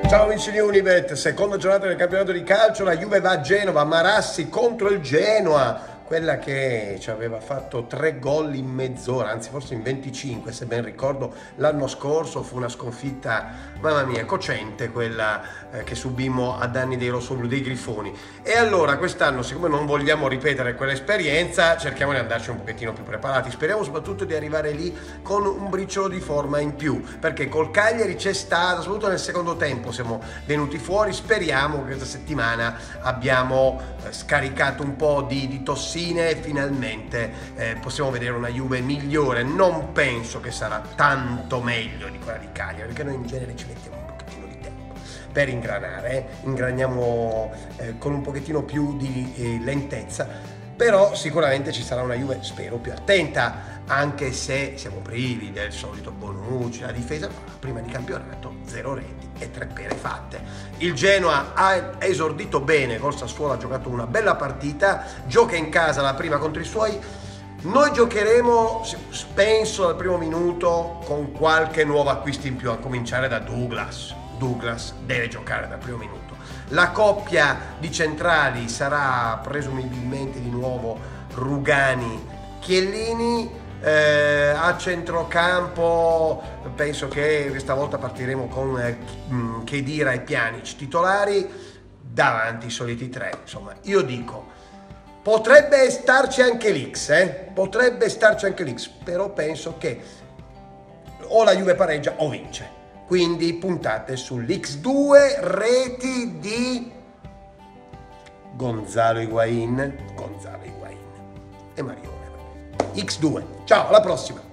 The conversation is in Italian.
Ciao amici di Unibet, seconda giornata del campionato di calcio, la Juve va a Genova, Marassi contro il Genoa, quella che ci aveva fatto 3 gol in mezz'ora, anzi forse in 25 se ben ricordo. L'anno scorso fu una sconfitta, mamma mia, cocente quella che subimmo a danni dei rossoblu, dei grifoni. E allora quest'anno, siccome non vogliamo ripetere quell'esperienza, cerchiamo di andarci un pochettino più preparati, speriamo soprattutto di arrivare lì con un briciolo di forma in più, perché col Cagliari c'è stata, soprattutto nel secondo tempo siamo venuti fuori. Speriamo che questa settimana abbiamo scaricato un po' di tossine e finalmente possiamo vedere una Juve migliore. Non penso che sarà tanto meglio di quella di Cagliari, perché noi in genere ci mettiamo un pochettino di tempo per ingranare, ingraniamo con un pochettino più di lentezza, però sicuramente ci sarà una Juve, spero, più attenta, anche se siamo privi del solito Bonucci, la difesa prima di campionato 0 reti e 3 pere fatte. Il Genoa ha esordito bene, col Sassuolo ha giocato una bella partita, gioca in casa la prima contro i suoi. Noi giocheremo, penso, dal primo minuto con qualche nuovo acquisto in più, a cominciare da Douglas. Douglas deve giocare dal primo minuto. La coppia di centrali sarà presumibilmente di nuovo Rugani-Chiellini. A centrocampo penso che questa volta partiremo con Khedira e Pjanic titolari, davanti i soliti 3. Insomma, io dico, potrebbe starci anche l'X, potrebbe starci anche l'X, però penso che o la Juve pareggia o vince, quindi puntate sull'X2 reti di Gonzalo Higuaín e Marione. X2. Ciao, alla prossima!